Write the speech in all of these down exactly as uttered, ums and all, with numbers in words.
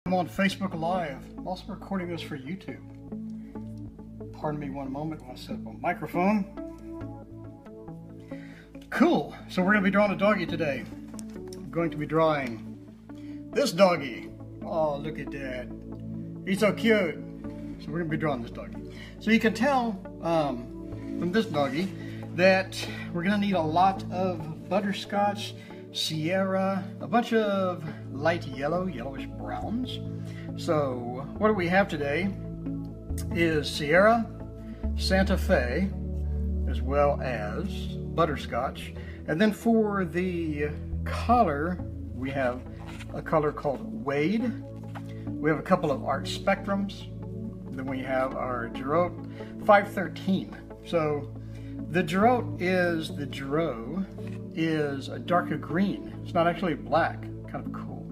I'm on Facebook Live. I'm also recording this for YouTube. Pardon me one moment while I set up a microphone. Cool. So we're going to be drawing a doggy today. I'm going to be drawing this doggy. Oh, look at that. He's so cute. So we're going to be drawing this doggy. So you can tell um, from this doggy that we're going to need a lot of butterscotch, Sierra, a bunch of light yellow, yellowish browns. So what do we have today is Sierra, Santa Fe, as well as butterscotch. And then for the color, we have a color called Wade. We have a couple of art spectrums. Then we have our Giraud five thirteen. So the Giraud is, the Giraud is a darker green. It's not actually black, kind of cool.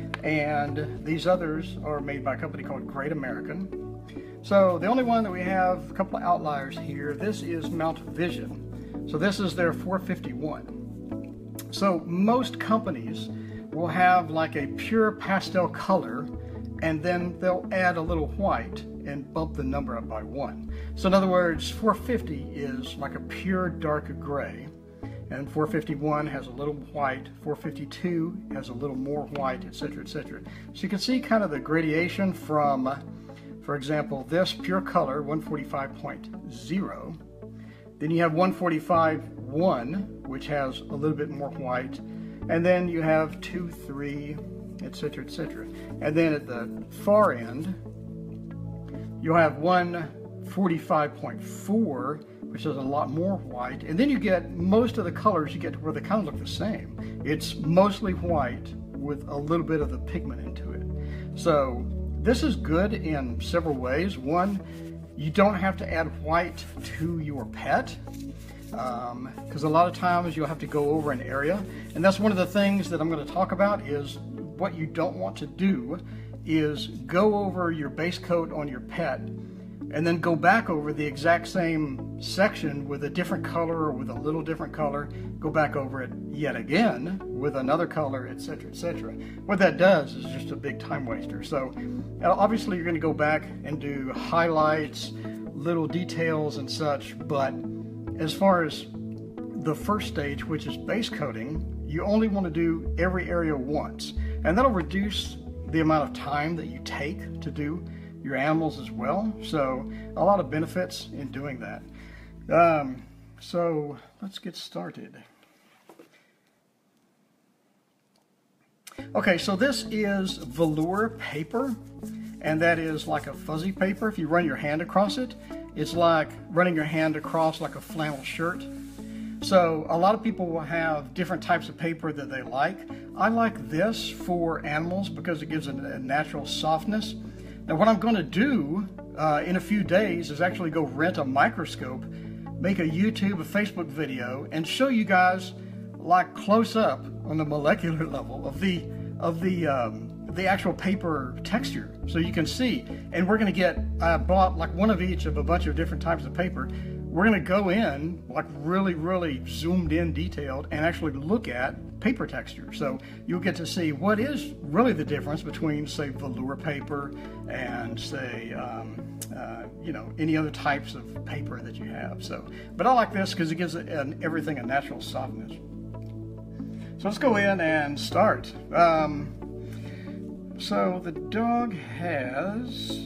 And these others are made by a company called Great American. So the only one that we have, a couple of outliers here, this is Mount Vision. So this is their four fifty-one. So most companies will have like a pure pastel color, and then they'll add a little white and bump the number up by one. So in other words, four fifty is like a pure dark gray, and four fifty-one has a little white, four fifty-two has a little more white, et cetera, et cetera. So you can see kind of the gradation from, for example, this pure color, one forty-five point zero. Then you have one forty-five point one, which has a little bit more white. And then you have two, three, et cetera, et cetera. And then at the far end, you'll have one forty-five point four, which is a lot more white. And then you get most of the colors, you get to where they kind of look the same. It's mostly white with a little bit of the pigment into it. So this is good in several ways. One, you don't have to add white to your pet, because um, a lot of times you'll have to go over an area. And that's one of the things that I'm going to talk about, is what you don't want to do is go over your base coat on your pet and then go back over the exact same section with a different color or with a little different color, go back over it yet again with another color, et cetera, et cetera. What that does is just a big time waster. So obviously you're going to go back and do highlights, little details and such, but as far as the first stage, which is base coating, you only want to do every area once, and that'll reduce the amount of time that you take to do your animals as well. So a lot of benefits in doing that. Um, so let's get started. Okay, so this is velour paper, and that is like a fuzzy paper. If you run your hand across it, it's like running your hand across like a flannel shirt. So a lot of people will have different types of paper that they like. I like this for animals because it gives it a natural softness. Now what I'm going to do uh, in a few days is actually go rent a microscope, make a YouTube, a Facebook video, and show you guys like close up on the molecular level of the of the um, the actual paper texture, so you can see. And we're going to get, I bought like one of each of a bunch of different types of paper. We're going to go in like really, really zoomed in, detailed, and actually look at paper texture. So you'll get to see what is really the difference between, say, velour paper and, say, um, uh, you know, any other types of paper that you have. So, but I like this because it gives it, an, everything a natural softness. So let's go in and start. Um, so the dog has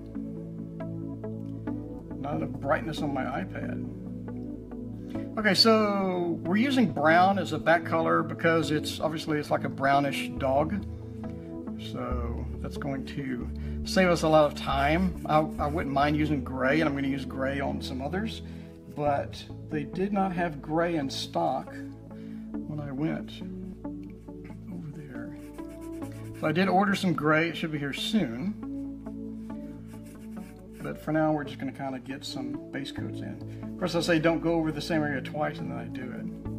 not a brightness on my iPad. Okay, so we're using brown as a back color because it's obviously it's like a brownish dog. So that's going to save us a lot of time. I, I wouldn't mind using gray, and I'm going to use gray on some others, but they did not have gray in stock when I went over there. So I did order some gray. It should be here soon. But for now, we're just going to kind of get some base coats in. Of course, I say don't go over the same area twice, and then I do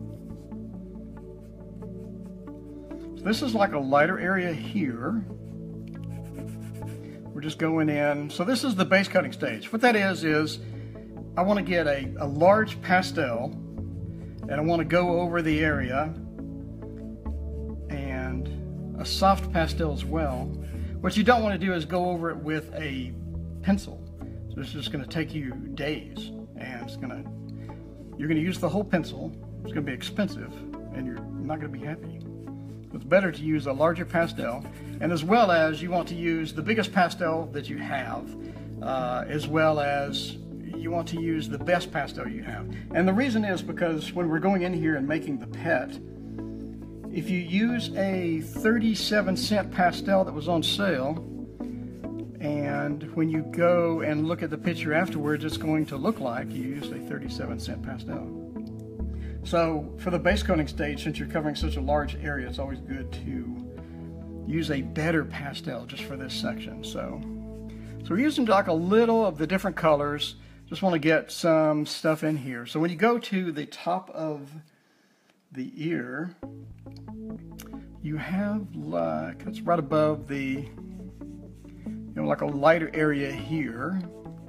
it. So this is like a lighter area here. We're just going in. So this is the base coating stage. What that is, is I want to get a, a large pastel, and I want to go over the area, and a soft pastel as well. What you don't want to do is go over it with a pencil. So this is just going to take you days, and it's going to, you're going to use the whole pencil. It's going to be expensive, and you're not going to be happy. It's better to use a larger pastel, and as well as you want to use the biggest pastel that you have, uh, as well as you want to use the best pastel you have. And the reason is because when we're going in here and making the pet, if you use a thirty-seven cent pastel that was on sale, and when you go and look at the picture afterwards, it's going to look like you used a thirty-seven cent pastel. So for the base coating stage, since you're covering such a large area, it's always good to use a better pastel just for this section. So, so we're using like a little of the different colors. Just want to get some stuff in here. So when you go to the top of the ear, you have like, it's right above the, you know, like a lighter area here.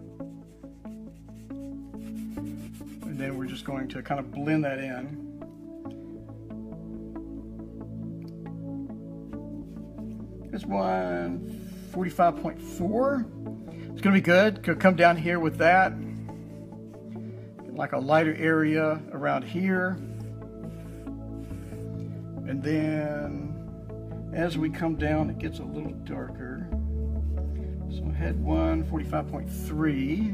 And then we're just going to kind of blend that in. It's one forty-five point four. It's going to be good. Could come down here with that. Like a lighter area around here. And then as we come down, it gets a little darker. So I had one forty-five point three.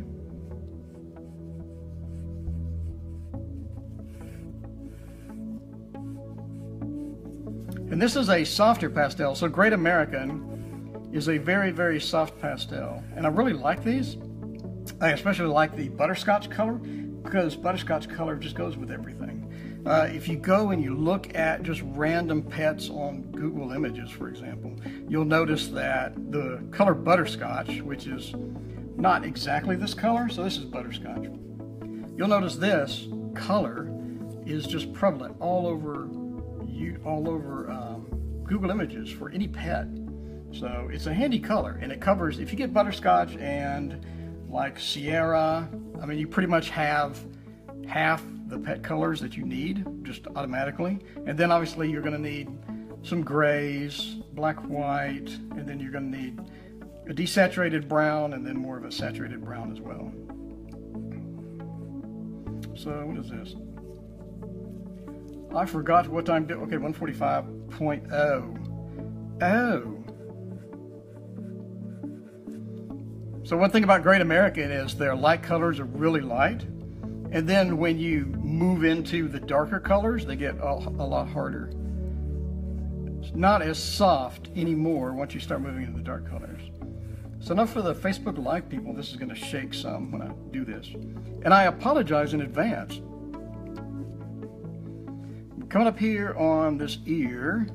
And this is a softer pastel. So Great American is a very, very soft pastel. And I really like these. I especially like the butterscotch color, because butterscotch color just goes with everything. Uh, if you go and you look at just random pets on Google Images, for example, you'll notice that the color butterscotch, which is not exactly this color, so this is butterscotch. You'll notice this color is just prevalent all over you, all over um, Google Images for any pet. So it's a handy color, and it covers, if you get butterscotch and like Sierra, I mean, you pretty much have half the pet colors that you need just automatically. And then obviously you're going to need some grays, black, white, and then you're going to need a desaturated brown and then more of a saturated brown as well. So what is this? I forgot what time. Okay, one forty-five point oh. Oh. So one thing about Great American is their light colors are really light. And then when you move into the darker colors, they get a, a lot harder. It's not as soft anymore once you start moving into the dark colors. So enough for the Facebook Live people. This is going to shake some when I do this. And I apologize in advance. Coming up here on this ear.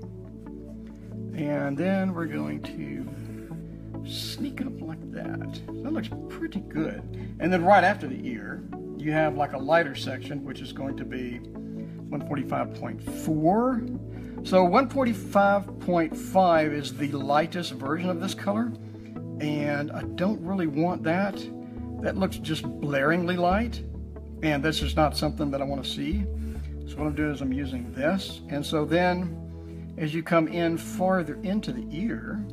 And then we're going to sneak up like that. That looks pretty good. And then right after the ear, you have like a lighter section, which is going to be one forty-five point four. So one forty-five point five is the lightest version of this color, and I don't really want that. That looks just blaringly light, and that's just not something that I want to see. So what I'm doing is I'm using this, and so then as you come in farther into the ear,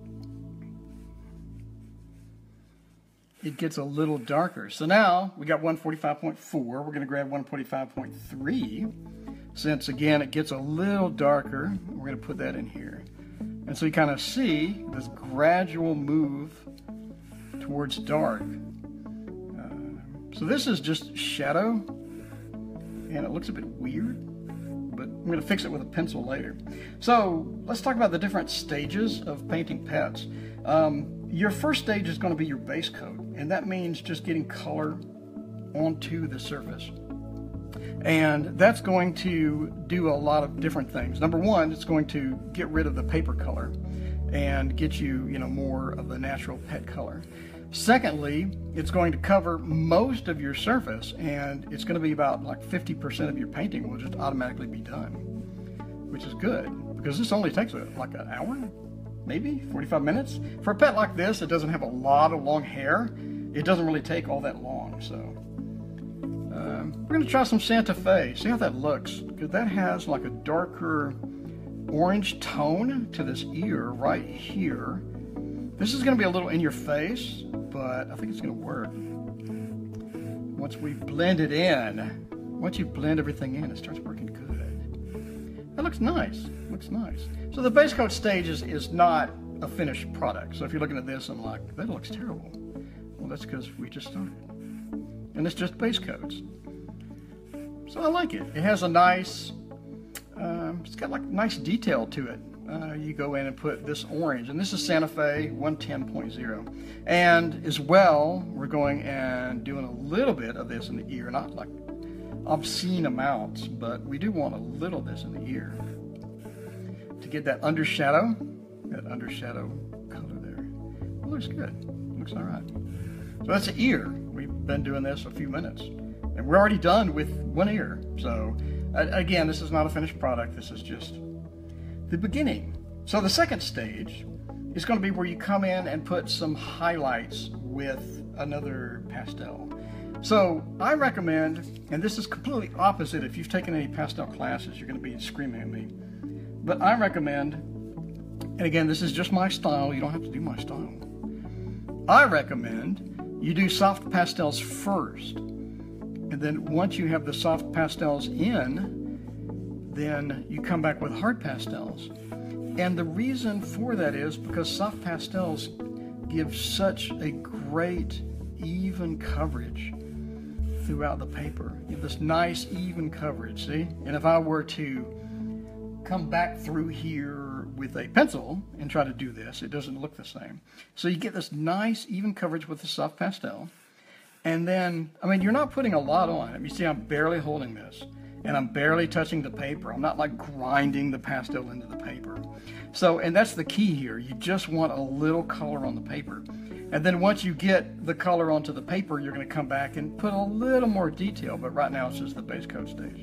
it gets a little darker. So now we got one forty-five point four. We're going to grab one forty-five point three. Since again it gets a little darker, we're going to put that in here. And so you kind of see this gradual move towards dark. Uh, so this is just shadow, and it looks a bit weird, but I'm going to fix it with a pencil later. So let's talk about the different stages of painting pets. Um, your first stage is going to be your base coat, and that means just getting color onto the surface. And that's going to do a lot of different things. Number one, it's going to get rid of the paper color and get you, you know, more of the natural pet color. Secondly, it's going to cover most of your surface, and it's going to be about like fifty percent of your painting will just automatically be done, which is good because this only takes a, like an hour, maybe forty-five minutes. For a pet like this, it doesn't have a lot of long hair. It doesn't really take all that long. So um, we're going to try some Santa Fe, see how that looks, because that has like a darker orange tone to this ear right here. This is going to be a little in your face, but I think it's going to work. Once we blend it in, once you blend everything in, it starts working good. That looks nice, looks nice. So the base coat stage is, is not a finished product. So if you're looking at this and like, that looks terrible. Well, that's because we just started. And it's just base coats. So I like it. It has a nice, um, it's got like nice detail to it. Uh, you go in and put this orange, and this is Santa Fe one ten point oh. And as well, we're going and doing a little bit of this in the ear, not like obscene amounts, but we do want a little of this in the ear to get that undershadow, that undershadow color there. It looks good, it looks all right. So that's the ear. We've been doing this a few minutes, and we're already done with one ear. So again, this is not a finished product, this is just the beginning. So the second stage is going to be where you come in and put some highlights with another pastel. So I recommend, and this is completely opposite, if you've taken any pastel classes, you're going to be screaming at me, but I recommend, and again, this is just my style, you don't have to do my style. I recommend you do soft pastels first, and then once you have the soft pastels in, then you come back with hard pastels. And the reason for that is because soft pastels give such a great even coverage throughout the paper. You have this nice even coverage, see? And if I were to come back through here with a pencil and try to do this, it doesn't look the same. So you get this nice even coverage with the soft pastel. And then, I mean, you're not putting a lot on it. You see, I'm barely holding this. And I'm barely touching the paper. I'm not like grinding the pastel into the paper. So, and that's the key here. You just want a little color on the paper. And then once you get the color onto the paper, you're going to come back and put a little more detail. But right now it's just the base coat stage.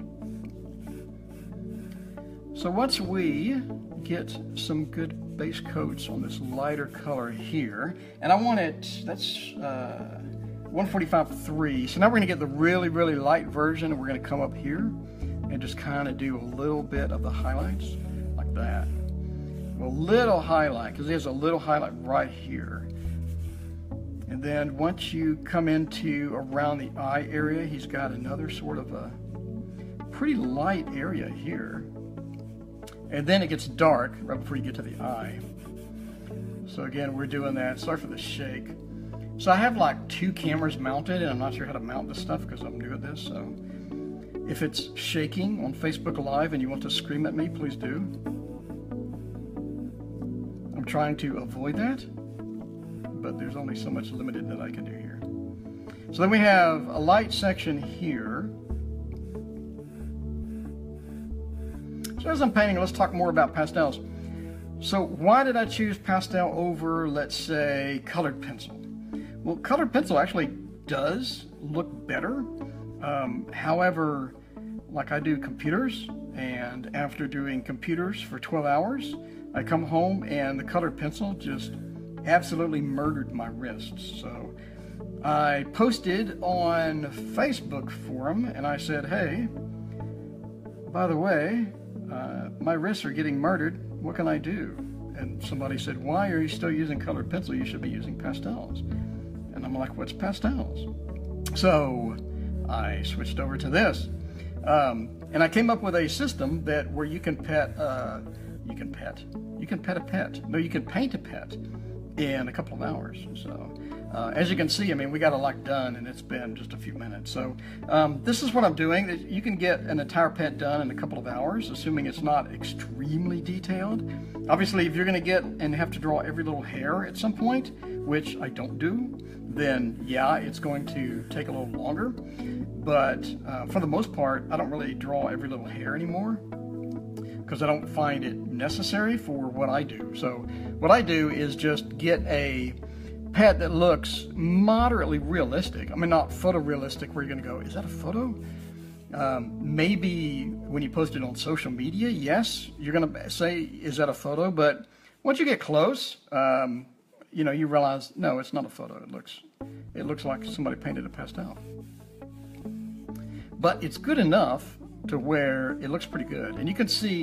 So once we get some good base coats on this lighter color here, and I want it, that's uh, one forty-five three. So now we're going to get the really, really light version, and we're going to come up here and just kind of do a little bit of the highlights like that. A little highlight, because there's a little highlight right here. And then once you come into around the eye area, he's got another sort of a pretty light area here. And then it gets dark right before you get to the eye. So again, we're doing that. Sorry for the shake. So I have like two cameras mounted, and I'm not sure how to mount this stuff because I'm new at this. So if it's shaking on Facebook Live and you want to scream at me, please do. I'm trying to avoid that, but there's only so much limited that I can do here. So then we have a light section here. So as I'm painting, let's talk more about pastels. So why did I choose pastel over, let's say, colored pencil? Well, colored pencil actually does look better. Um, however, like I do computers, and after doing computers for twelve hours, I come home and the colored pencil just absolutely murdered my wrists. So I posted on Facebook forum and I said, hey, by the way, uh, my wrists are getting murdered. What can I do? And somebody said, why are you still using colored pencil? You should be using pastels. And I'm like, what's pastels? So I switched over to this. Um, and I came up with a system that where you can pet, uh, you can pet, you can pet a pet. No, you can paint a pet in a couple of hours. So uh, as you can see, I mean, we got a lot done and it's been just a few minutes. So um, this is what I'm doing. You can get an entire pet done in a couple of hours, assuming it's not extremely detailed. Obviously, if you're going to get and have to draw every little hair at some point, which I don't do, then yeah, it's going to take a little longer. But uh, for the most part, I don't really draw every little hair anymore because I don't find it necessary for what I do. So what I do is just get a pet that looks moderately realistic. I mean, not photorealistic where you're going to go, is that a photo? Um, maybe when you post it on social media, yes, you're going to say, is that a photo? But once you get close, um, you know, you realize, no, it's not a photo. It looks, it looks like somebody painted a pastel. But it's good enough to where it looks pretty good. And you can see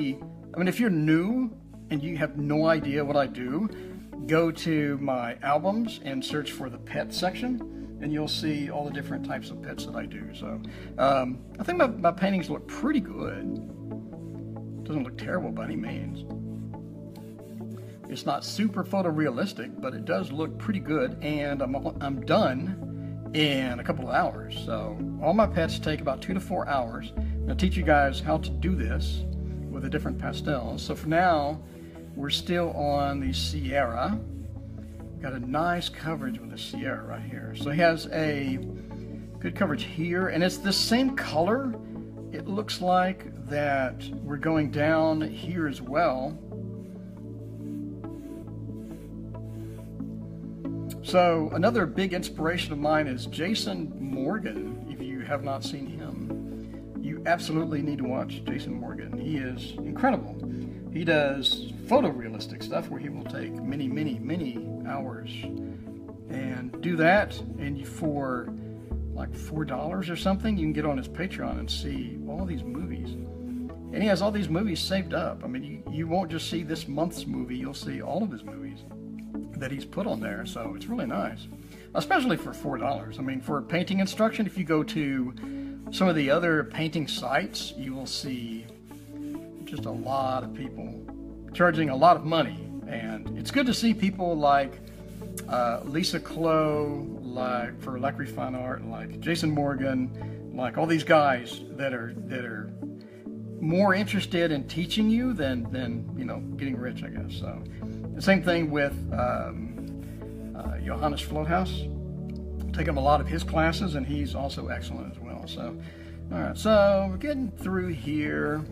I mean, if you're new and you have no idea what I do, go to my albums and search for the pet section, and you'll see all the different types of pets that I do. So um, I think my, my paintings look pretty good. Doesn't look terrible by any means. It's not super photorealistic, but it does look pretty good, and I'm, I'm done in a couple of hours. So all my pets take about two to four hours. I'm going to teach you guys how to do this with the different pastels. So for now, we're still on the Sierra. Got a nice coverage with the Sierra right here. So he has a good coverage here, and it's the same color. It looks like that we're going down here as well. So another big inspiration of mine is Jason Morgan. If you have not seen him, you absolutely need to watch Jason Morgan. He is incredible. He does photorealistic stuff where he will take many, many, many hours and do that, and you, for like four dollars or something, you can get on his Patreon and see all these movies. And he has all these movies saved up. I mean, you, you won't just see this month's movie, you'll see all of his movies that he's put on there, so it's really nice, especially for four dollars. I mean, for painting instruction, if you go to some of the other painting sites, you will see just a lot of people charging a lot of money, and it's good to see people like uh, Lisa Clow, like for Lacquery Fine Art, like Jason Morgan, like all these guys that are that are more interested in teaching you than than you know getting rich, I guess. So the same thing with um, uh, Johannes Floathouse. Taken a lot of his classes, and he's also excellent as well. So, all right, so we're getting through here.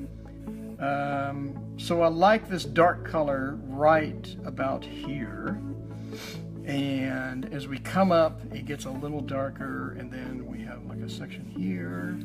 Um, so I like this dark color right about here, and as we come up, it gets a little darker, and then we have like a section here.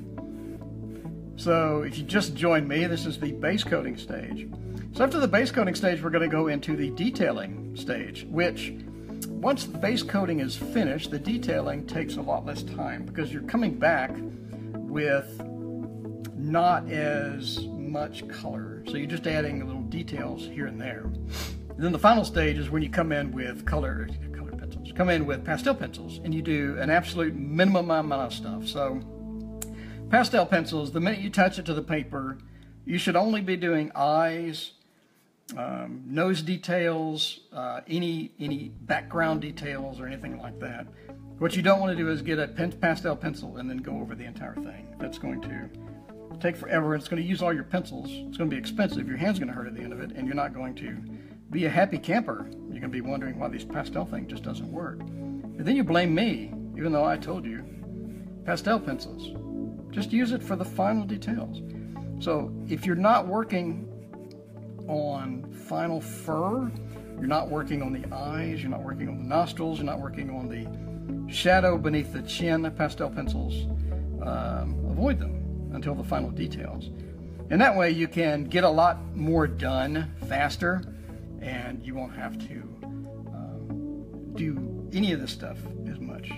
So if you just joined me, this is the base coating stage. So after the base coating stage, we're going to go into the detailing stage, which once the base coating is finished, the detailing takes a lot less time because you're coming back with not as much color. So you're just adding little details here and there. And then the final stage is when you come in with color, color pencils, come in with pastel pencils, and you do an absolute minimum amount of stuff. So pastel pencils, the minute you touch it to the paper, you should only be doing eyes, um, nose details, uh, any any background details or anything like that. What you don't want to do is get a pen, pastel pencil and then go over the entire thing. That's going to take forever. It's going to use all your pencils. It's going to be expensive. Your hand's going to hurt at the end of it, and you're not going to be a happy camper. You're going to be wondering why this pastel thing just doesn't work. And then you blame me, even though I told you. Pastel pencils. Just use it for the final details. So if you're not working on final fur, you're not working on the eyes, you're not working on the nostrils, you're not working on the shadow beneath the chin, pastel pencils, um, avoid them until the final details. And that way you can get a lot more done faster, and you won't have to um, do any of this stuff as much.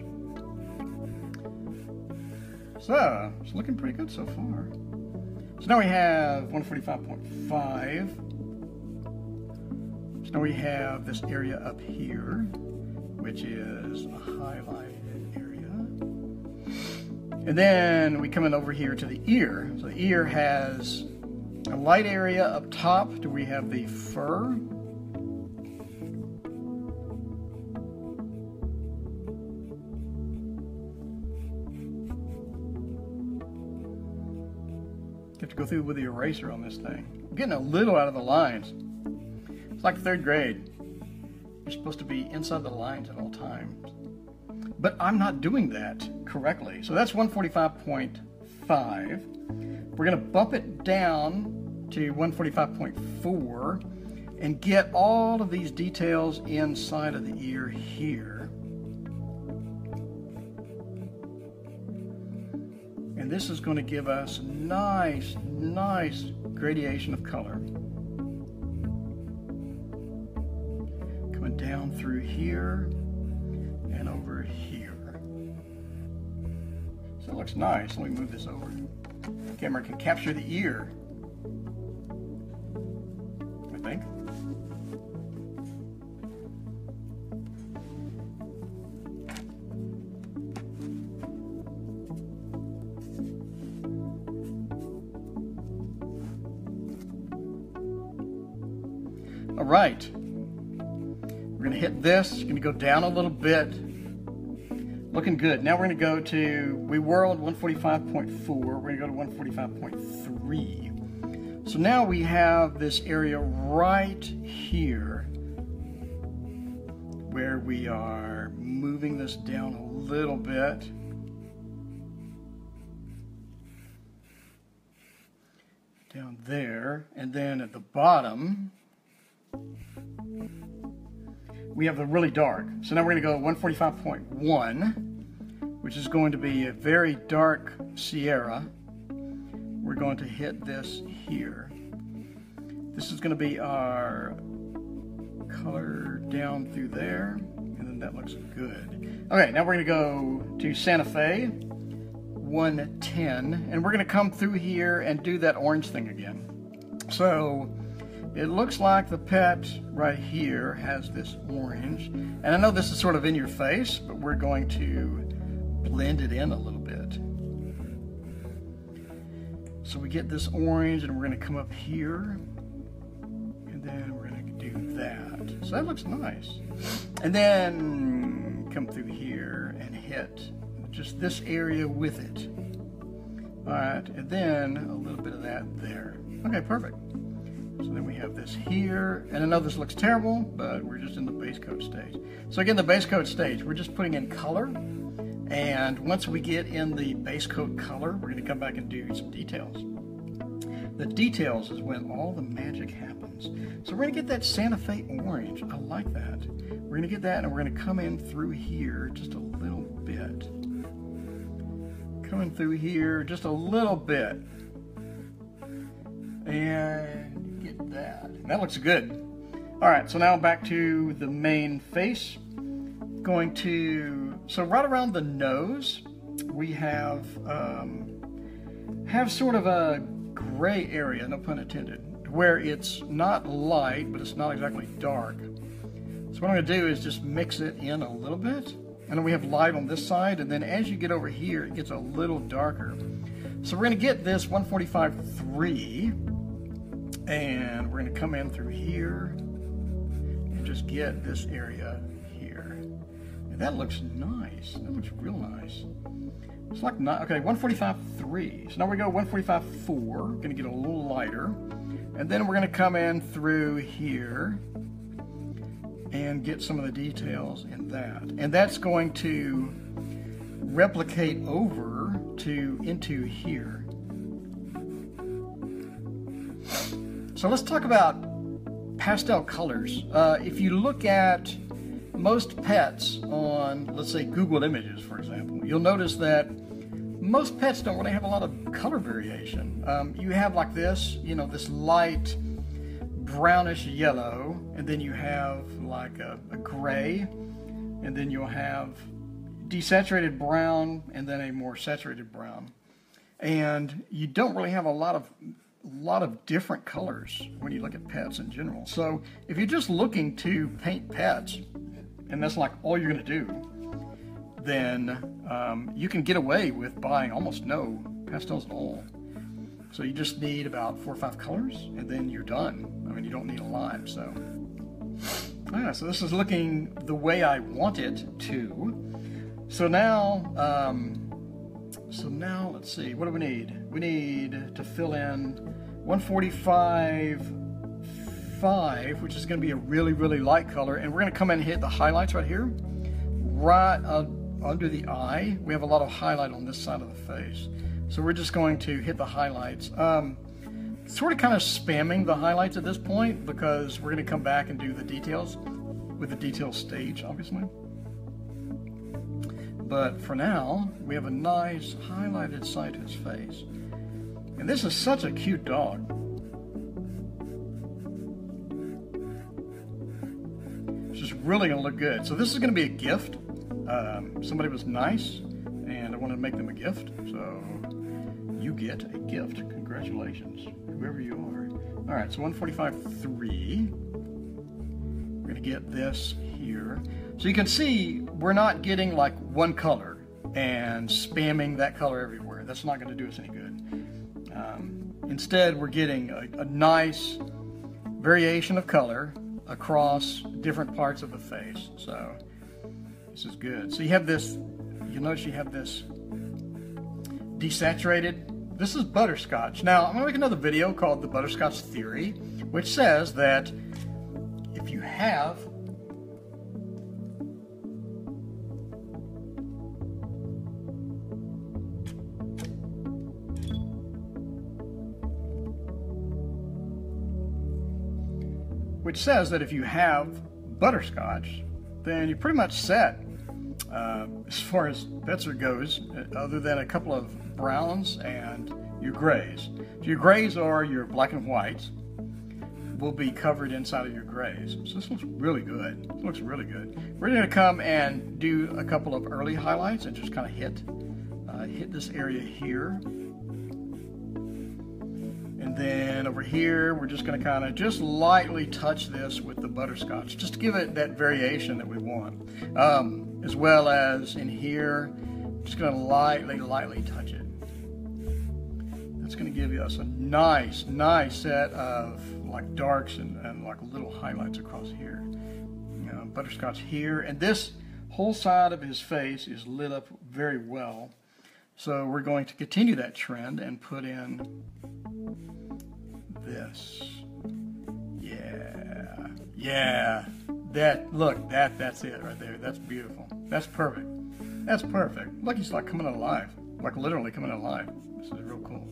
So, it's looking pretty good so far. So now we have one forty-five point five. So now we have this area up here, which is a highlighted area. And then we come in over here to the ear. So the ear has a light area up top. Do we have the fur? Have to go through with the eraser on this thing. I'm getting a little out of the lines. It's like third grade. You're supposed to be inside the lines at all times. But I'm not doing that correctly. So that's one forty-five point five. We're going to bump it down to one forty-five point four and get all of these details inside of the ear here. And this is going to give us nice, nice gradation of color. Coming down through here and over here. So it looks nice. Let me move this over. The camera can capture the ear. think. All right, we're gonna hit this, it's gonna go down a little bit. Looking good. Now we're gonna go to, we were on one forty-five point four, we're gonna go to one forty-five point three. So now we have this area right here where we are moving this down a little bit. Down there, and then at the bottom, we have the really dark. So now we're going to go one forty-five point one, which is going to be a very dark Sierra. We're going to hit this here. This is going to be our color down through there, and then that looks good. Okay, now we're going to go to Santa Fe, one ten, and we're going to come through here and do that orange thing again. So it looks like the pet right here has this orange, and I know this is sort of in your face, but we're going to blend it in a little bit. So we get this orange, and we're going to come up here, and then we're going to do that. So that looks nice. And then come through here and hit just this area with it. All right, and then a little bit of that there. Okay, perfect. So then we have this here, and I know this looks terrible, but we're just in the base coat stage. So again, the base coat stage, we're just putting in color, and once we get in the base coat color, we're going to come back and do some details. The details is when all the magic happens. So we're going to get that Santa Fe orange. I like that. We're going to get that, and we're going to come in through here just a little bit. Coming through here just a little bit. And get that. That looks good. All right, so now back to the main face. Going to, so right around the nose, we have um, have sort of a gray area, no pun intended, where it's not light, but it's not exactly dark. So what I'm gonna do is just mix it in a little bit. And then we have light on this side, and then as you get over here, it gets a little darker. So we're gonna get this one forty-five point three, and we're gonna come in through here and just get this area here. And that looks nice. That looks real nice. It's like not, okay, one forty-five point three. So now we go one forty-five point four, gonna get a little lighter. And then we're gonna come in through here and get some of the details in that. And that's going to replicate over to into here. So let's talk about pastel colors. Uh, if you look at most pets on, let's say, Google Images, for example, you'll notice that most pets don't really have a lot of color variation. Um, you have like this, you know, this light brownish yellow, and then you have like a, a gray, and then you'll have desaturated brown, and then a more saturated brown. And you don't really have a lot of a lot of different colors when you look at pets in general. So if you're just looking to paint pets, and that's like all you're going to do, then um, you can get away with buying almost no pastels at all. So you just need about four or five colors, and then you're done. I mean, you don't need a lot. So, yeah, so this is looking the way I want it to. So now, um, so now let's see. What do we need? We need to fill in one forty-five point five, which is going to be a really, really light color, and we're going to come in and hit the highlights right here, right uh, under the eye. We have a lot of highlight on this side of the face. So we're just going to hit the highlights. Um, sort of kind of spamming the highlights at this point because we're going to come back and do the details with the detail stage, obviously. But for now, we have a nice highlighted side to his face. And this is such a cute dog. It's just really going to look good. So this is going to be a gift. Um, somebody was nice, and I wanted to make them a gift. So you get a gift. Congratulations, whoever you are. All right, so one forty-five three. We're gonna get this here. So you can see we're not getting like one color and spamming that color everywhere. That's not gonna do us any good. Um, instead, we're getting a, a nice variation of color across different parts of the face. So this is good. So you have this, you'll notice you have this desaturated. This is butterscotch. Now, I'm gonna make another video called the Butterscotch Theory, which says that if you have which says that if you have butterscotch, then you're pretty much set uh, as far as Betzer goes, other than a couple of browns and your grays. So your grays are your black and whites will be covered inside of your grays. So this looks really good. It looks really good. We're going to come and do a couple of early highlights and just kind of hit uh, hit this area here. And then over here, we're just going to kind of just lightly touch this with the butterscotch, just to give it that variation that we want. Um, as well as in here, just going to lightly, lightly touch it. That's going to give us a nice, nice set of like darks and, and like little highlights across here. You know, butterscotch here, and this whole side of his face is lit up very well. So we're going to continue that trend and put in this. Yeah, yeah. That look, that that's it right there. That's beautiful. That's perfect. That's perfect. Look, he's like coming alive, like literally coming alive. This is real cool.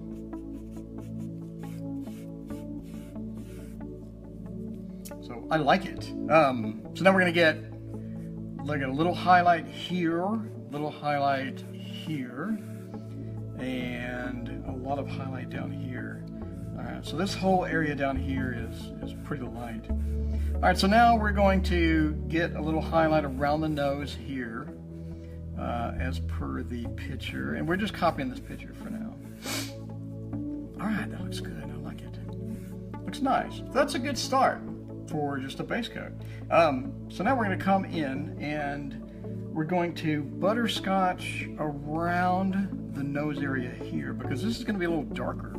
So I like it. Um, so now we're gonna get like a little highlight here, little highlight here, and a lot of highlight down here. All right, so this whole area down here is, is pretty light. All right, so now we're going to get a little highlight around the nose here, uh, as per the picture, and we're just copying this picture for now. All right, that looks good, I like it. Looks nice. That's a good start for just a base coat. Um, so now we're gonna come in and we're going to butterscotch around the nose area here, because this is going to be a little darker.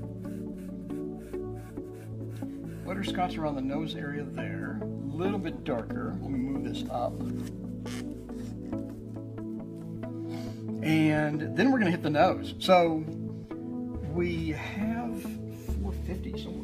Butterscotch around the nose area there, a little bit darker. Let me move this up. And then we're going to hit the nose. So we have four fifty somewhere.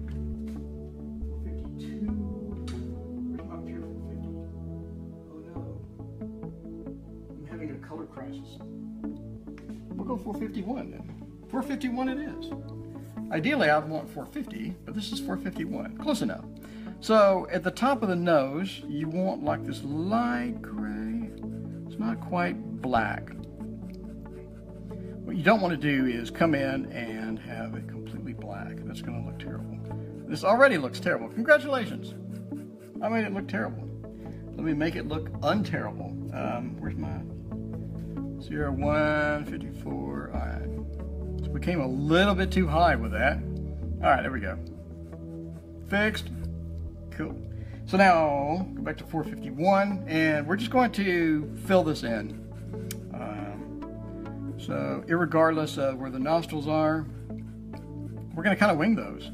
Color crisis. We'll go four fifty-one then. four fifty-one it is. Ideally I would want four fifty, but this is four fifty-one. Close enough. So at the top of the nose, you want like this light gray. It's not quite black. What you don't want to do is come in and have it completely black. That's going to look terrible. This already looks terrible. Congratulations. I made it look terrible. Let me make it look unterrible. Um, where's my zero one fifty-four? All right. So we came a little bit too high with that. All right, there we go. Fixed. Cool. So now go back to four fifty-one, and we're just going to fill this in. Um, so irregardless of where the nostrils are, we're going to kind of wing those.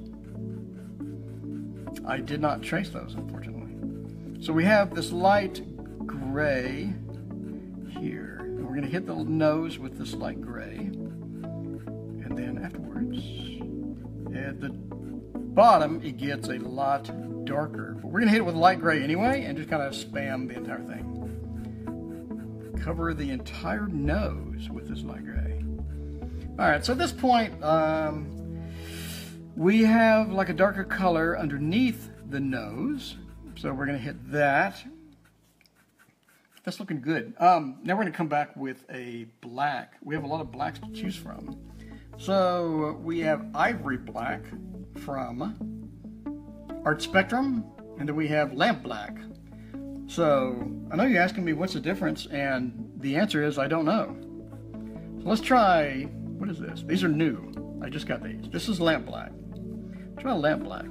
I did not trace those, unfortunately. So we have this light gray here. And we're going to hit the nose with this light gray. And then afterwards, at the bottom, it gets a lot darker. But we're going to hit it with light gray anyway and just kind of spam the entire thing. Cover the entire nose with this light gray. All right, so at this point, um, we have like a darker color underneath the nose. So we're going to hit that. That's looking good. Um, now we're going to come back with a black. We have a lot of blacks to choose from. So we have ivory black from Art Spectrum, and then we have lamp black. So I know you're asking me what's the difference, and the answer is I don't know. So let's try what is this? These are new. I just got these. This is lamp black. Try lamp black.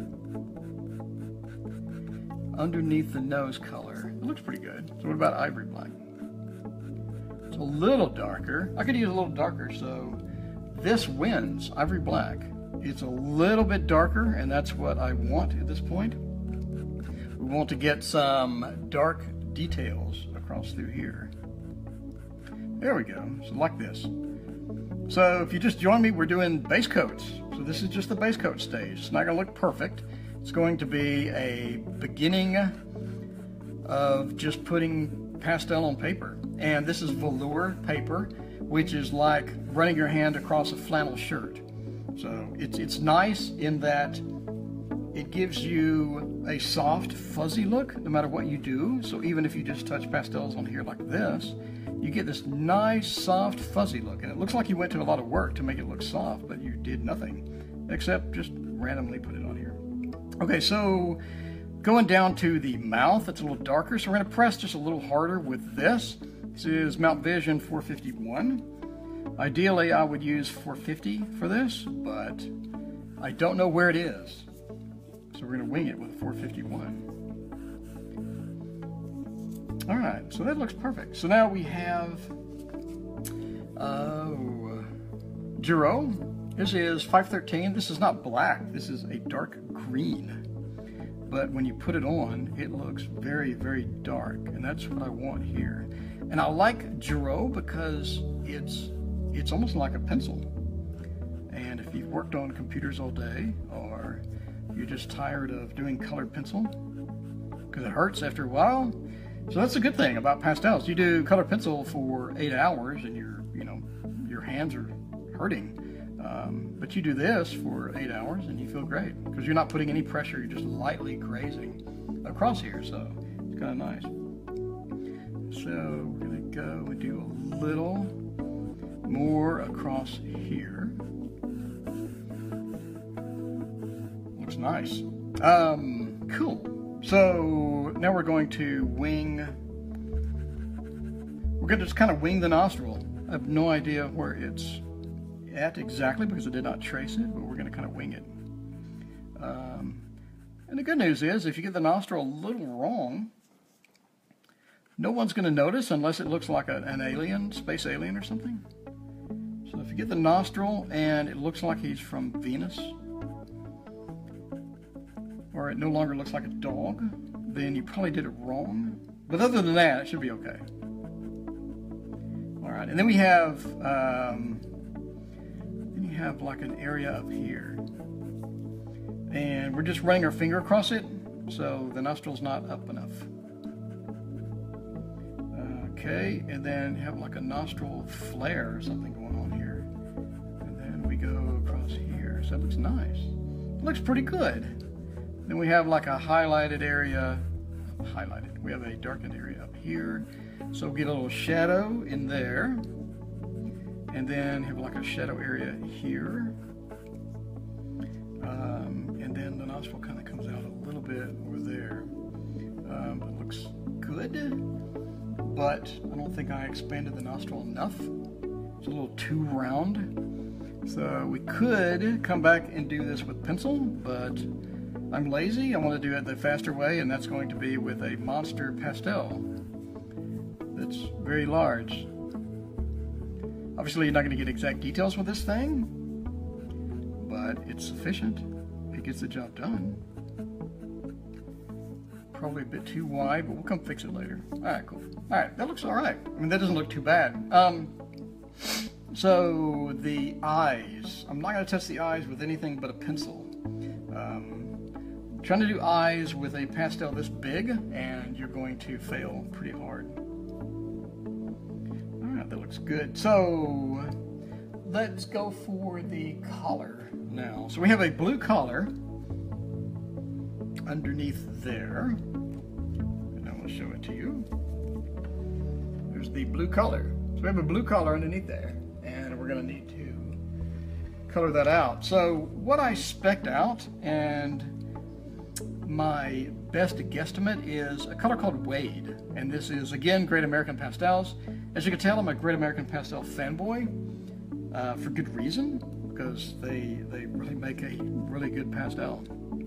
Underneath the nose color. It looks pretty good. So what about ivory black? It's a little darker. I could use a little darker, so this wins, ivory black. It's a little bit darker, and that's what I want at this point. We want to get some dark details across through here. There we go, so like this. So if you just join me, we're doing base coats. So this is just the base coat stage. It's not gonna look perfect. It's going to be a beginning of just putting pastel on paper. And this is velour paper, which is like running your hand across a flannel shirt. So it's, it's nice in that it gives you a soft, fuzzy look no matter what you do. So even if you just touch pastels on here like this, you get this nice, soft, fuzzy look. And it looks like you went to a lot of work to make it look soft, but you did nothing except just randomly put it on here. Okay, so going down to the mouth, it's a little darker. So we're gonna press just a little harder with this. This is Mount Vision four fifty-one. Ideally, I would use four fifty for this, but I don't know where it is. So we're gonna wing it with four fifty-one. All right, so that looks perfect. So now we have uh, Giro. This is five thirteen. This is not black. This is a dark green. But when you put it on, it looks very, very dark. And that's what I want here. And I like Giro because it's, it's almost like a pencil. And if you've worked on computers all day, or you're just tired of doing colored pencil, because it hurts after a while. So that's a good thing about pastels. You do colored pencil for eight hours and your, you know, your hands are hurting. Um, but you do this for eight hours and you feel great because you're not putting any pressure. You're just lightly grazing across here. So it's kind of nice. So we're gonna go and do a little more across here. Looks nice. Um, cool. So now we're going to wing, we're going to just kind of wing the nostril. I have no idea where it's at exactly because I did not trace it, but we're going to kind of wing it. Um, and the good news is if you get the nostril a little wrong, no one's going to notice unless it looks like a, an alien, space alien or something. So if you get the nostril and it looks like he's from Venus, or it no longer looks like a dog, then you probably did it wrong. But other than that, it should be okay. All right, and then we have, um, then you have like an area up here. And we're just running our finger across it, so the nostril's not up enough. Okay, and then have like a nostril flare or something going on here. And then we go across here, so that looks nice. It looks pretty good. Then we have like a highlighted area, highlighted, we have a darkened area up here. So we'll get a little shadow in there. And then have like a shadow area here. Um, and then the nostril kind of comes out a little bit over there. Um, it looks good, but I don't think I expanded the nostril enough. It's a little too round. So we could come back and do this with pencil, but I'm lazy. I want to do it the faster way, and that's going to be with a monster pastel that's very large. Obviously, you're not going to get exact details with this thing, but it's sufficient. It gets the job done. Probably a bit too wide, but we'll come fix it later. All right, cool. All right, that looks all right. I mean, that doesn't look too bad. Um, so the eyes. I'm not going to touch the eyes with anything but a pencil. Um, Trying to do eyes with a pastel this big, and you're going to fail pretty hard. All right, that looks good. So let's go for the collar now. So we have a blue collar underneath there, and I will show it to you. There's the blue collar. So we have a blue collar underneath there, and we're going to need to color that out. So what I spec'd out, and my best guesstimate, is a color called Wade, and this is again Great American Pastels. As you can tell, I'm a Great American Pastel fanboy. uh, for good reason, because they, they really make a really good pastel.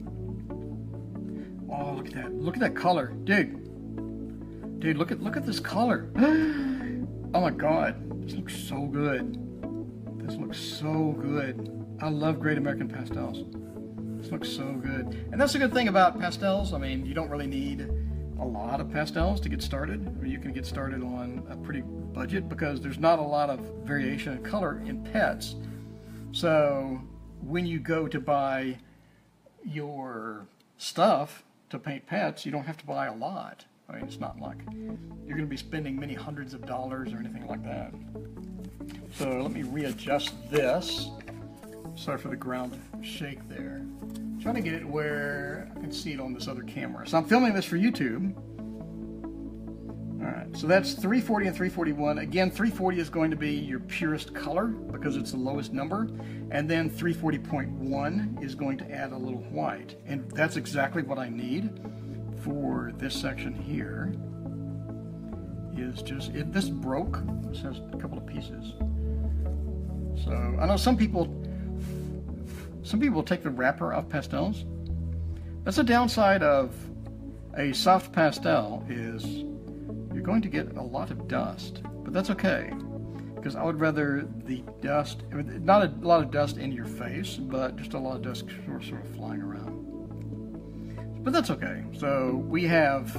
Oh, look at that. Look at that color. Dude. Dude, look at look at this color. Oh my God. This looks so good. This looks so good. I love Great American Pastels. This looks so good. And that's the good thing about pastels. I mean, you don't really need a lot of pastels to get started. I mean, you can get started on a pretty budget because there's not a lot of variation in color in pets. So when you go to buy your stuff to paint pets, you don't have to buy a lot. I mean, it's not like you're going to be spending many hundreds of dollars or anything like that. So let me readjust this. Sorry for the ground shake there. I'm trying to get it where I can see it on this other camera. So I'm filming this for YouTube. Alright, so that's three forty and three forty-one. Again, three forty is going to be your purest color because it's the lowest number. And then three forty point one is going to add a little white. And that's exactly what I need for this section here. Is just, it, this broke. This has a couple of pieces. So I know some people, some people take the wrapper off pastels. That's a downside of a soft pastel is you're going to get a lot of dust, but that's okay because I would rather the dust, not a lot of dust in your face, but just a lot of dust sort of, sort of flying around. But that's okay. So we have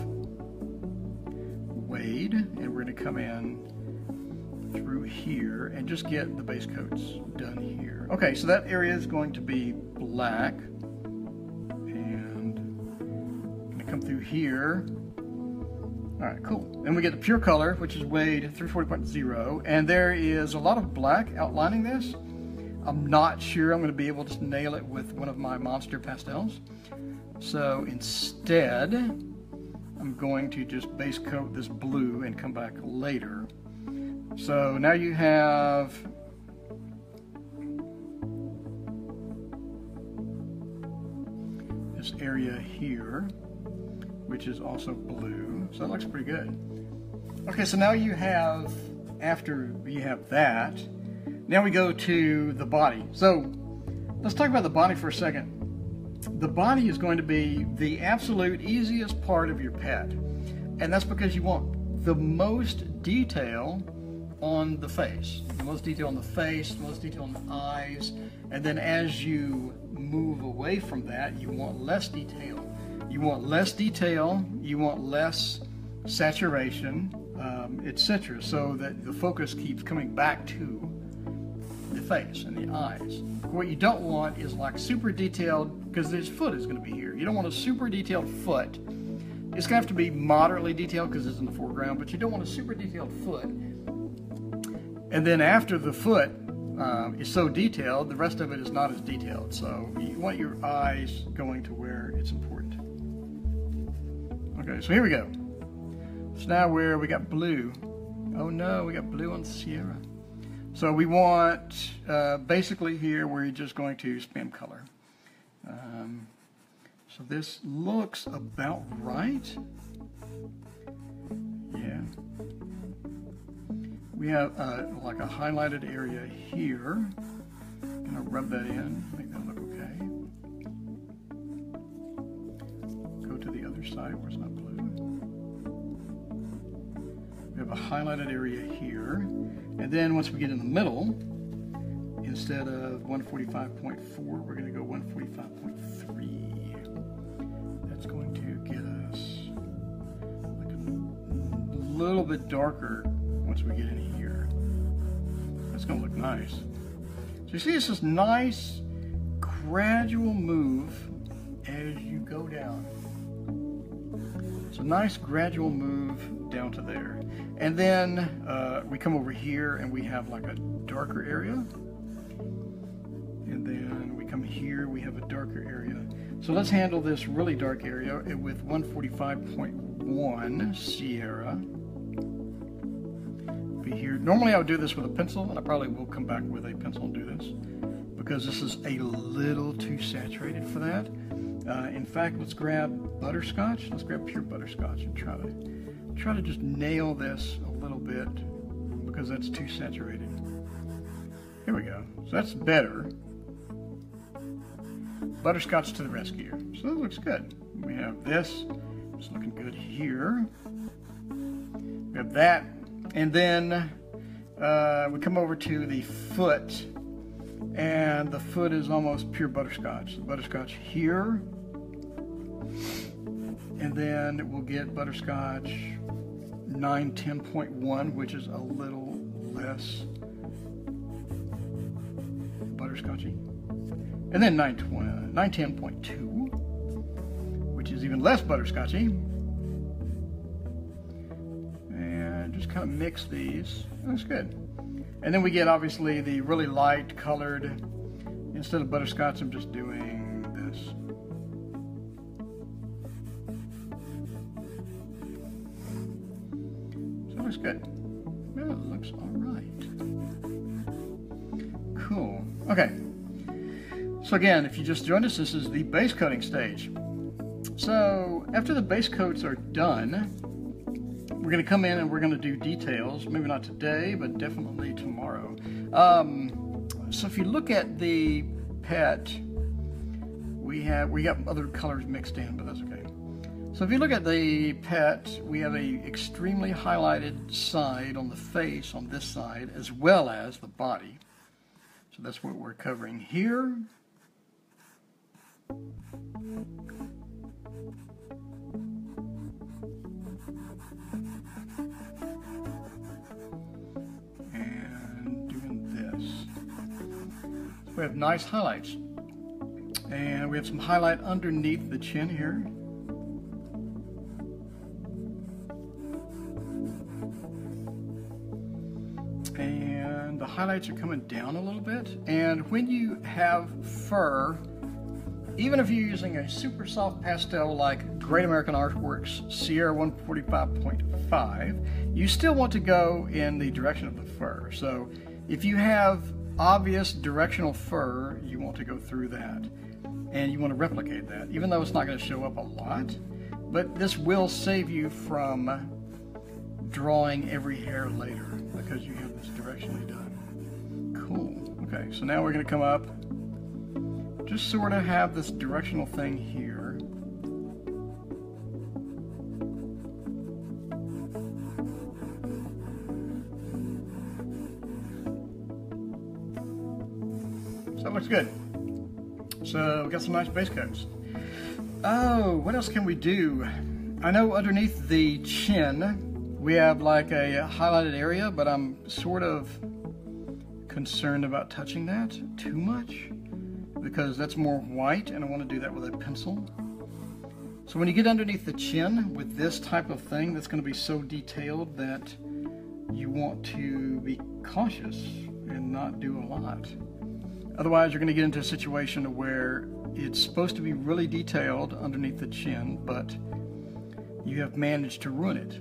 Wade, and we're going to come in through here and just get the base coats done here. Okay, so that area is going to be black, and I'm going to come through here. All right, cool. Then we get the pure color, which is Wade three forty point zero, and there is a lot of black outlining this. I'm not sure I'm going to be able to nail it with one of my monster pastels. So instead, I'm going to just base coat this blue and come back later. So now you have this area here, which is also blue. So that looks pretty good. Okay, so now you have, after you have that, now we go to the body. So let's talk about the body for a second. The body is going to be the absolute easiest part of your pet. And that's because you want the most detail on the face. The most detail on the face, the most detail on the eyes. And then as you move away from that, you want less detail. You want less detail, you want less saturation, um, et cetera. So that the focus keeps coming back to the face and the eyes. What you don't want is like super detailed, because his foot is going to be here. You don't want a super detailed foot. It's going to have to be moderately detailed because it's in the foreground, but you don't want a super detailed foot. And then after the foot um, is so detailed, the rest of it is not as detailed. So you want your eyes going to where it's important. Okay, so here we go. So now where we got blue. Oh no, we got blue on Sierra. So we want uh, basically here we're just going to spam color. Um, so this looks about right. Yeah. We have uh, like a highlighted area here. I'm gonna rub that in, make that look okay. Go to the other side where it's not blue. We have a highlighted area here. And then once we get in the middle, instead of one forty-five point four, we're going to go one forty-five point three. That's going to get us like a little bit darker once we get in here. That's going to look nice. So you see it's this nice gradual move as you go down. It's a nice gradual move down to there. And then uh, we come over here and we have like a darker area. And then we come here, we have a darker area. So let's handle this really dark area with one forty-five point one Sierra. Be here. Normally I would do this with a pencil, and I probably will come back with a pencil and do this because this is a little too saturated for that. Uh, in fact, let's grab butterscotch. Let's grab pure butterscotch and try to try to just nail this a little bit because that's too saturated. Here we go. So that's better. Butterscotch to the rescue. So that looks good. We have this. It's looking good here. We have that. And then uh, we come over to the foot. And the foot is almost pure butterscotch. So butterscotch here. And then we'll get butterscotch nine ten point one, which is a little less butterscotchy. And then nine ten point two, which is even less butterscotchy. And just kind of mix these. That's good. And then we get obviously the really light colored. Instead of butterscotch, I'm just doing this. So it looks good. Well, it looks all right. Cool. Okay. So again, if you just joined us, this is the base coating stage. So after the base coats are done, we're going to come in and we're going to do details. Maybe not today, but definitely tomorrow. Um, so if you look at the pet, we have we got other colors mixed in, but that's okay. So if you look at the pet, we have a extremely highlighted side on the face on this side, as well as the body. So that's what we're covering here. And doing this. So we have nice highlights. And we have some highlight underneath the chin here. And the highlights are coming down a little bit. And when you have fur, even if you're using a super soft pastel like Great American Artworks Sierra one forty-five point five, you still want to go in the direction of the fur. So if you have obvious directional fur, you want to go through that. And you want to replicate that, even though it's not going to show up a lot. But this will save you from drawing every hair later because you have this directionally done. Cool. Okay, so now we're going to come up, just sort of have this directional thing here. So it looks good. So we got some nice base coats. Oh, what else can we do? I know underneath the chin we have like a highlighted area, but I'm sort of concerned about touching that too much because that's more white and I want to do that with a pencil. So when you get underneath the chin with this type of thing that's going to be so detailed that you want to be cautious and not do a lot. Otherwise, you're going to get into a situation where it's supposed to be really detailed underneath the chin, but you have managed to ruin it.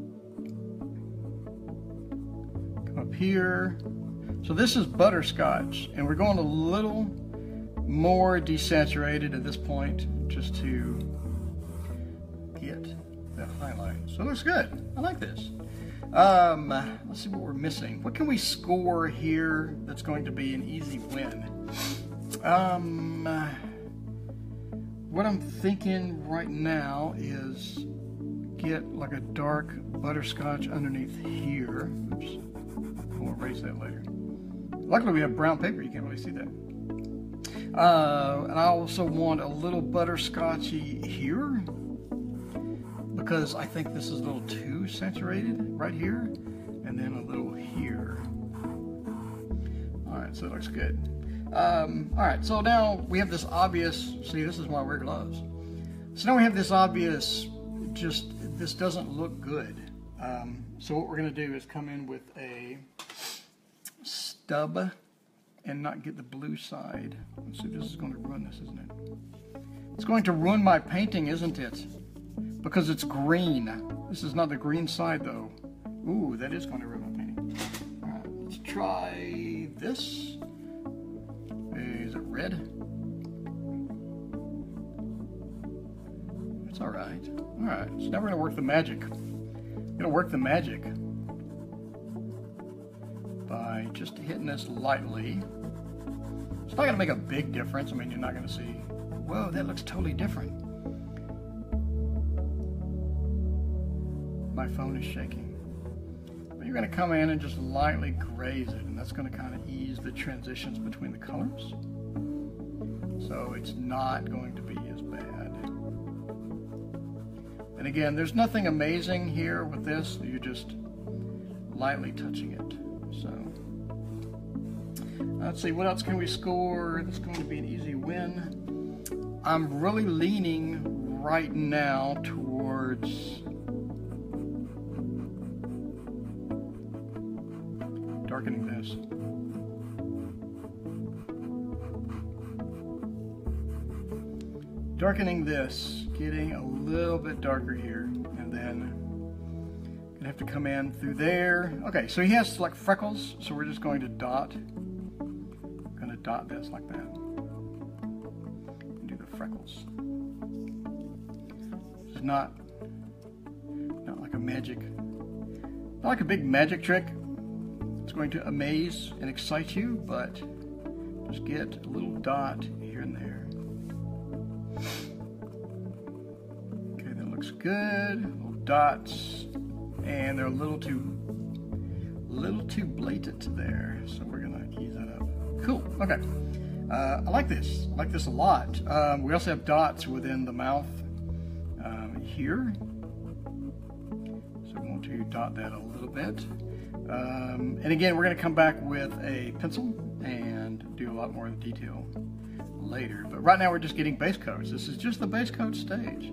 Come up here. So this is butterscotch, and we're going a little more desaturated at this point just to get that highlight. So it looks good. I like this. Um, let's see what we're missing. What can we score here that's going to be an easy win? Um, what I'm thinking right now is get like a dark butterscotch underneath here. Oops, we'll erase that later. Luckily we have brown paper, you can't really see that. Uh, and I also want a little butterscotchy here, because I think this is a little too saturated right here, and then a little here. All right, so it looks good. Um, all right, so now we have this obvious, see, this is why I wear gloves. So now we have this obvious, just, this doesn't look good. Um, so what we're gonna do is come in with a stub and not get the blue side. Let's see, this is gonna ruin this, isn't it? It's going to ruin my painting, isn't it? Because it's green. This is not the green side though. Ooh, that is going to ruin my painting. All right, let's try this. Is it red? It's all right. All right, so now we're gonna work the magic. We're gonna work the magic by by just hitting this lightly. It's not going to make a big difference. I mean, you're not going to see, whoa, that looks totally different. My phone is shaking. But you're going to come in and just lightly graze it, and that's going to kind of ease the transitions between the colors. So it's not going to be as bad. And again, there's nothing amazing here with this. You're just lightly touching it. So let's see, what else can we score? That's going to be an easy win. I'm really leaning right now towards darkening this. Darkening this, getting a little bit darker here, and then gonna have to come in through there. Okay, so he has like freckles, so we're just going to dot. Gonna dot this like that. And do the freckles. It's not not like a magic, not like a big magic trick. It's going to amaze and excite you, but just get a little dot here and there. Okay, that looks good. Little dots, and they're a little too, little too blatant there. So we're gonna ease that up. Cool. Okay. Uh, I like this. I like this a lot. Um, we also have dots within the mouth um, here, so we want to dot that a little bit. Um, and again, we're going to come back with a pencil and do a lot more of the detail later. But right now we're just getting base coats. This is just the base coat stage.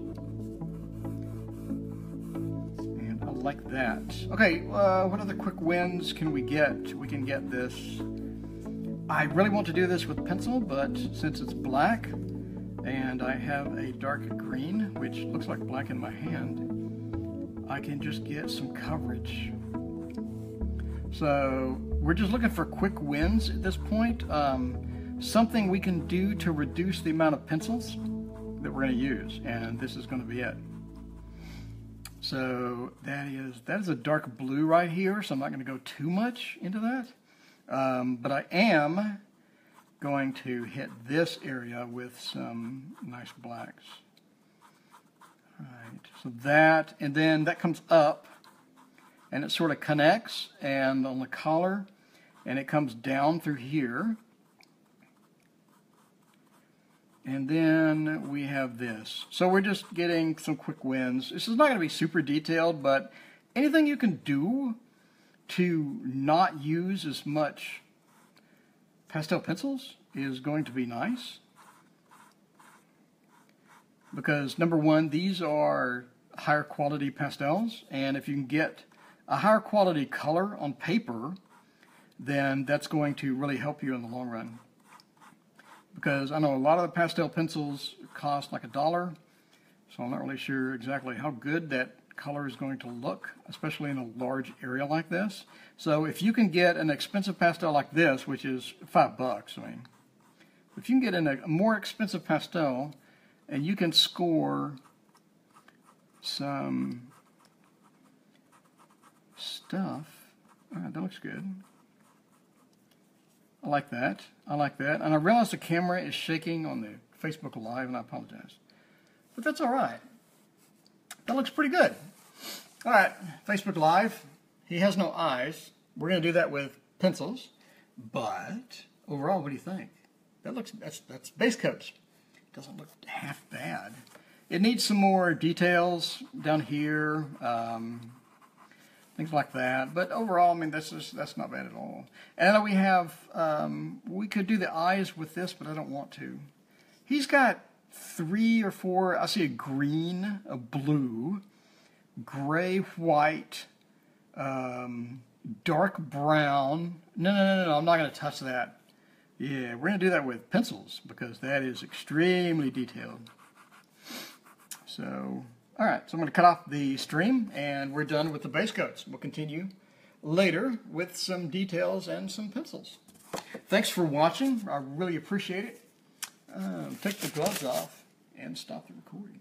And I like that. Okay, uh, what other quick wins can we get? We can get this. I really want to do this with pencil, but since it's black and I have a dark green, which looks like black in my hand, I can just get some coverage. So we're just looking for quick wins at this point. Um, something we can do to reduce the amount of pencils that we're going to use, and this is going to be it. So that is that is a dark blue right here, so I'm not going to go too much into that. Um, but I am going to hit this area with some nice blacks. All right, so that, and then that comes up, and it sort of connects, and on the collar, and it comes down through here. And then we have this. So we're just getting some quick wins. This is not going to be super detailed, but anything you can do to not use as much pastel pencils is going to be nice. Because number one, these are higher quality pastels, and if you can get a higher quality color on paper, then that's going to really help you in the long run. Because I know a lot of the pastel pencils cost like a dollar, so I'm not really sure exactly how good that color is going to look, especially in a large area like this. So if you can get an expensive pastel like this, which is five bucks, I mean, if you can get in a more expensive pastel and you can score some stuff, all right, that looks good. I like that. I like that. And I realize the camera is shaking on the Facebook Live, and I apologize. But that's all right. That looks pretty good. All right, Facebook Live. He has no eyes. We're going to do that with pencils. But overall, what do you think? That looks, that's, that's base coats. Doesn't look half bad. It needs some more details down here. Um, Things like that, but overall, I mean, this is that's not bad at all. And we have, um, we could do the eyes with this, but I don't want to. He's got three or four. I see a green, a blue, gray, white, um, dark brown. No, no, no, no, no. I'm not going to touch that. Yeah, we're going to do that with pencils because that is extremely detailed. So. All right, so I'm going to cut off the stream, and we're done with the base coats. We'll continue later with some details and some pencils. Thanks for watching. I really appreciate it. Um, take the gloves off and stop the recording.